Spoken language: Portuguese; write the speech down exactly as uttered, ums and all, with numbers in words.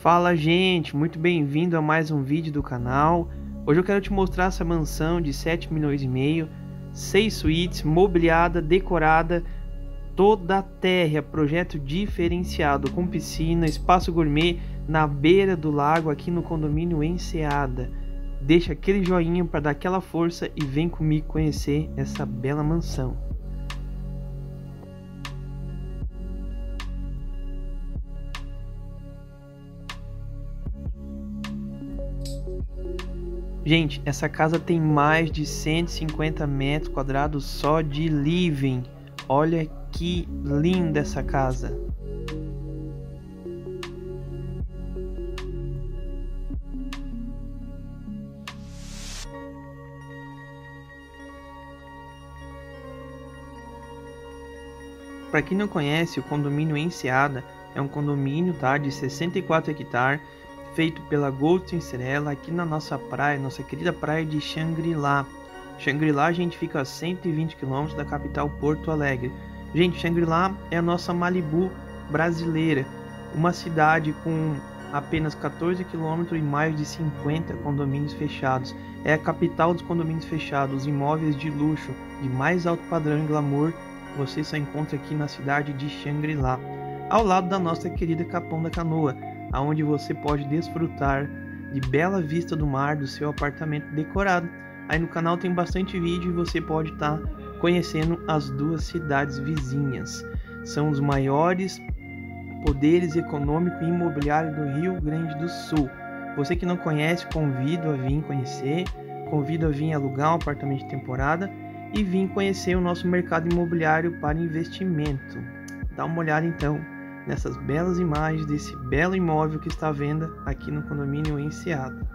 Fala, gente, muito bem-vindo a mais um vídeo do canal. Hoje eu quero te mostrar essa mansão de sete milhões e meio, seis suítes, mobiliada, decorada, toda térrea, projeto diferenciado com piscina, espaço gourmet na beira do lago aqui no condomínio Enseada. Deixa aquele joinha para dar aquela força e vem comigo conhecer essa bela mansão. Gente, essa casa tem mais de cento e cinquenta metros quadrados só de living. Olha que linda essa casa. Para quem não conhece, o condomínio Enseada é um condomínio, tá, de sessenta e quatro hectares, feito pela Gold Cinderella aqui na nossa praia, nossa querida praia de Xangri-Lá. Xangri-Lá, a gente fica a cento e vinte quilômetros da capital Porto Alegre. Gente, Xangri-Lá é a nossa Malibu brasileira, uma cidade com apenas quatorze quilômetros e mais de cinquenta condomínios fechados. É a capital dos condomínios fechados, os imóveis de luxo, de mais alto padrão e glamour, você só encontra aqui na cidade de Xangri-Lá, ao lado da nossa querida Capão da Canoa, aonde você pode desfrutar de bela vista do mar do seu apartamento decorado. Aí no canal tem bastante vídeo e você pode estar tá conhecendo as duas cidades vizinhas. São os maiores poderes econômico e imobiliário do Rio Grande do Sul. Você que não conhece, convido a vir conhecer, convido a vir alugar um apartamento de temporada e vir conhecer o nosso mercado imobiliário para investimento. Dá uma olhada então nessas belas imagens desse belo imóvel que está à venda aqui no condomínio Enseada.